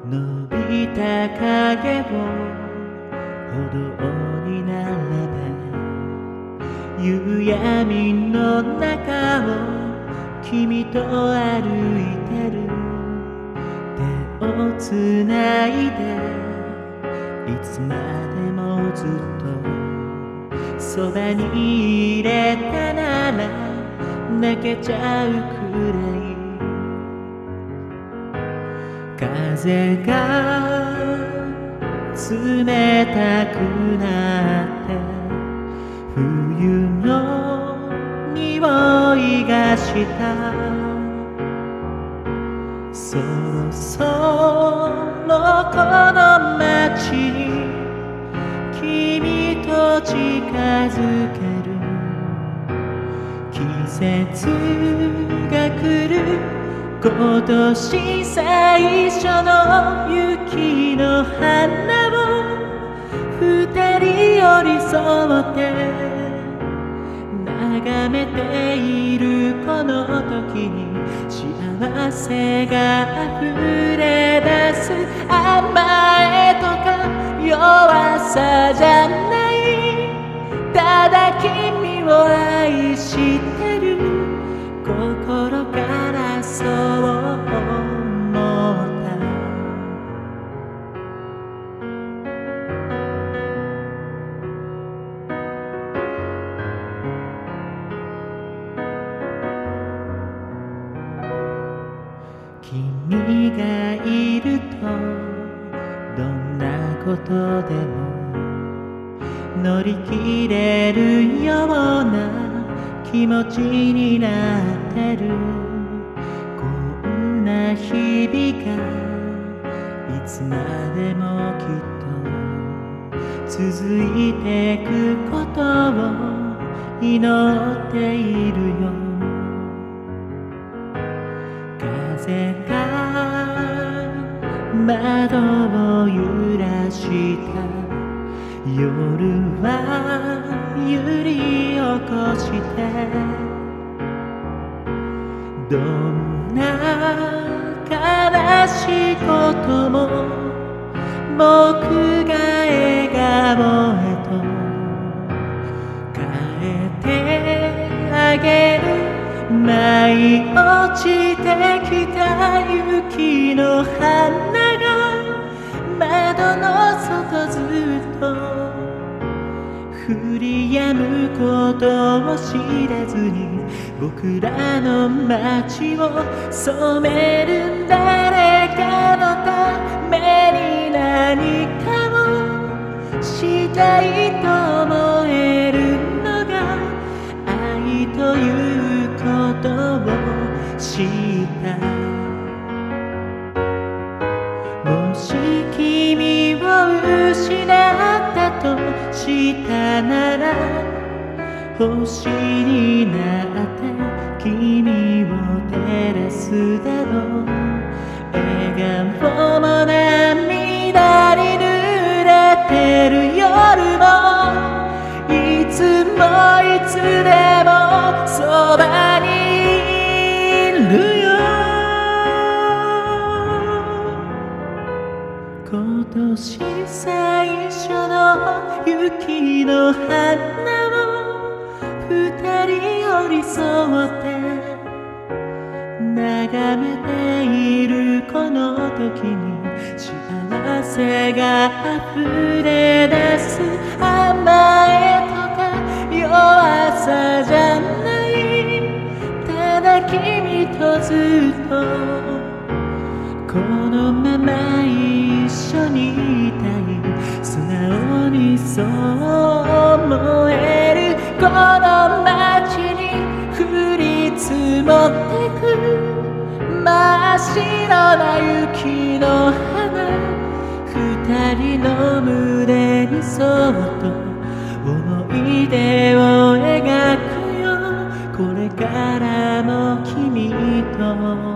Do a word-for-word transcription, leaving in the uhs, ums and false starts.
伸びた影を歩道に並べ、夕闇の中を君と歩いてる。手をつないでいつまでもずっとそばにいれたなら泣けちゃうくらい。風が冷たくなって冬の匂いがした。そろそろこの街に君と近づける。季節が来る今年最初の雪の花を二人寄り添って眺めているこの時に幸せが溢れ出す。甘えとか弱さじゃない、ただ君を愛してる。心からそう思った。君がいるとどんなことでも乗り切れるような気持ちになってる。こんな日々がいつまでもきっと続いてくことを祈っているよ。風が窓を揺らした夜は揺り起こして、どんな悲しいことも僕が笑顔へと変えてあげる。舞い落ちてきた雪の花が窓の外ずっと降り止むことを知らずに僕らの街を染める。誰かのために何かをしたいと思えるのが愛ということを知った。もし君を失ったとしたなら星になって君を照らすだろう。笑顔も涙に濡れてる夜もいつもいつでもそばにいるよ。今年最初の雪の花を二人寄り添って眺めているこの時に幸せが溢れ出す。甘えとか弱さじゃない、ただ君とずっとこのまま一緒にいたい。素直にそう思える。この街に降り積もってく真っ白な雪の花、二人の胸にそっと思い出を描くよ。これからも君と